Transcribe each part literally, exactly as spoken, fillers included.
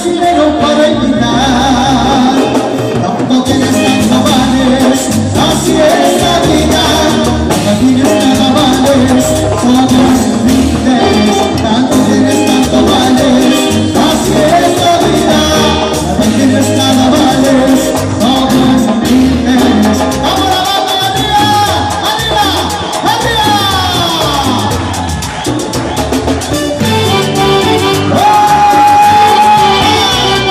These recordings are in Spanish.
dinero para invitar, tampoco tienes tanto vales, así es la vida. Nunca tienes nada vales, todos humildes, tanto tienes tanto vales, así es la vida. Nunca tienes nada vales, todos humildes. ¡Vamos la banda arriba! ¡Arriba! ¡Arriba! ¡Oh!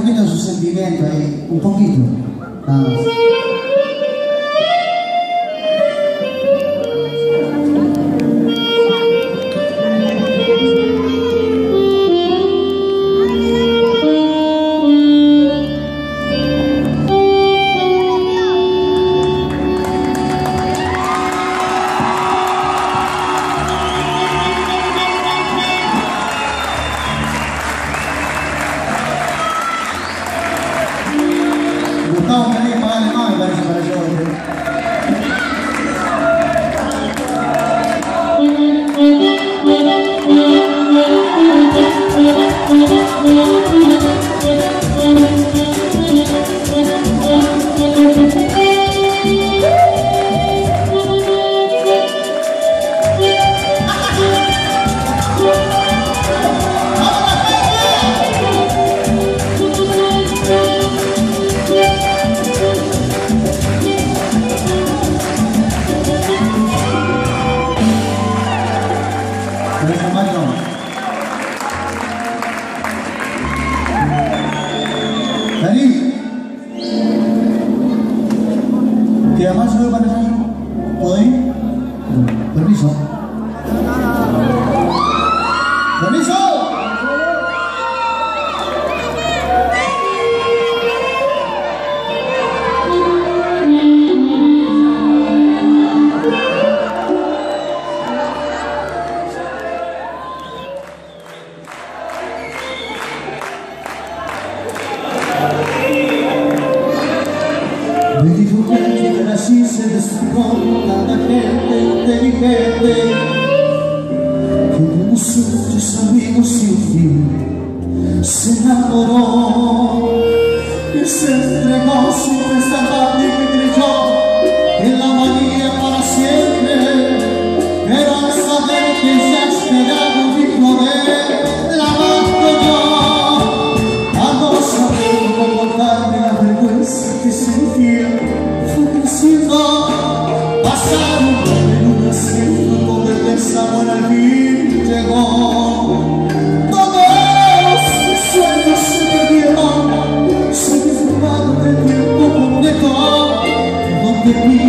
transmita su sentimiento ahí, un poquito, nada más. Gustavo me dijo, vale más, me parece para yo. Dani, ¿te llamas solo para eso? ¿Puedo ir? Permiso. ¡Permiso! Me dijo que así se despegó cada gente inteligente, que de nosotros amigos sin fin se enamoró, que se entregó sin pensar nada y que creyó en la manía para siempre, pero al saber que ya esperaba mi poder, la mato yo, a no saber comportarme la vergüenza que sentía. Pasaron en un asiento donde el sabor al fin llegó. Todos mis sueños se perdieron, soy desfumado del tiempo completo, donde